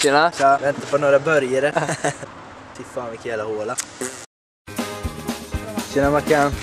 Tjena. Tja, vänta på några burgare. Fy fan vilken jävla håla. Tjena Mackan.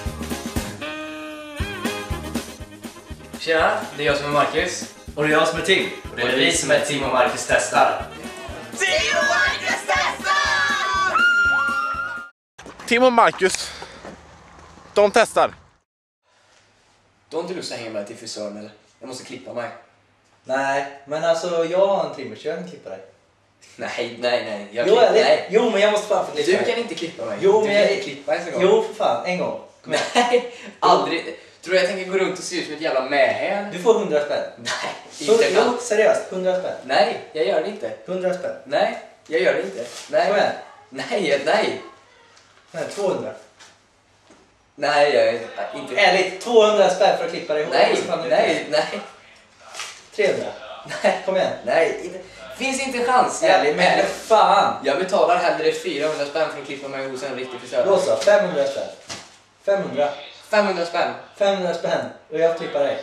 Tjena, det är jag som är Marcus. Och det är jag som är Tim. Och det är vi som är Tim och Marcus testar. Tim och Marcus testar! Tim och Marcus, de testar. Du har inte lust att hänga med till frisören eller? Jag måste klippa mig. Nej, men alltså jag har en trimmer så jag kan klippa dig. Nej. Nej. Jo, men jag måste fan få klippa Du dig. kan inte klippa mig. Jo, du men kan jag... inte klippa en gång. Jo, för fan. En gång. Kom igen. Nej, aldrig. Tror du jag tänker gå runt och se ut som ett jävla mähä? Du får 100 spänn. Nej, inte Jo, alls. seriöst. 100 spänn. Nej, jag gör det inte. 100 spänn. Nej, jag gör det inte. Nej. Kom igen. Nej. Nej, 200. Nej, jag är inte. Ärligt, 200 spänn för att klippa dig ihop. Nej. 300. Nej. Kom igen. Nej, inte. Finns inte en chans. Ärligt, men fan. Jag betalar hellre 400 spänn för att klippa mig hos en riktig frisör. Då så, 500 spänn. 500. 500 spänn. 500 spänn. Och jag klipper dig.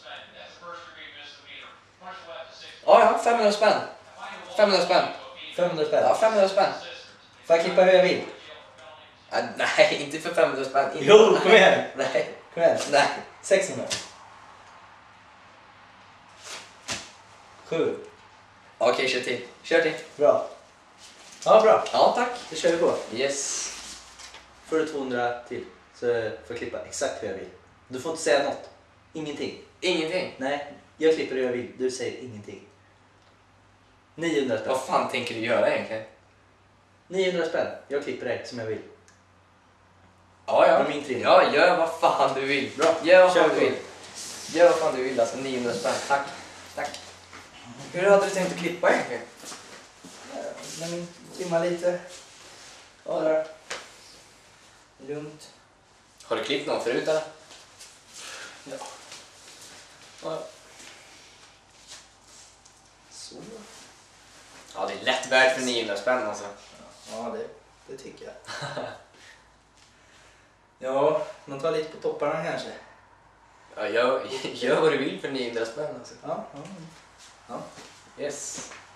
Ja, 500 spänn. 500 spänn. 500 spänn. Ja, 500 spänn. Får jag klippa hur jag vill? Nej, inte för 500 spänn. Inte. Jo, kom igen. Nej. Kom igen. Nej. 600. 7. Okej, kör till. Bra. Ja, bra. Ja, tack. Då kör vi på. Yes. Får du 200 till så får jag klippa exakt hur jag vill. Du får inte säga något. Ingenting. Ingenting. Nej, jag klipper hur jag vill. Du säger ingenting. 900 spänn. Vad fan tänker du göra egentligen? 900 spänn. Jag klipper dig som jag vill. Ja. Det är min trimning. Ja, gör vad fan du vill. Bra. Gör vad Kör fan du på. vill. Gör vad fan du vill, alltså 900 spänn. Tack. Hur hade du tänkt att klippa egentligen? Men trimma lite. Ja, där. Lugnt. Har du klippt någon förut eller? Ja. Ja. Så. Ja, det är lätt värt för 900 spänn alltså. Ja, det tycker jag. Ja, man tar lite på topparna kanske. Ja, gör vad du vill för 900 spänn alltså. Ja. Yes.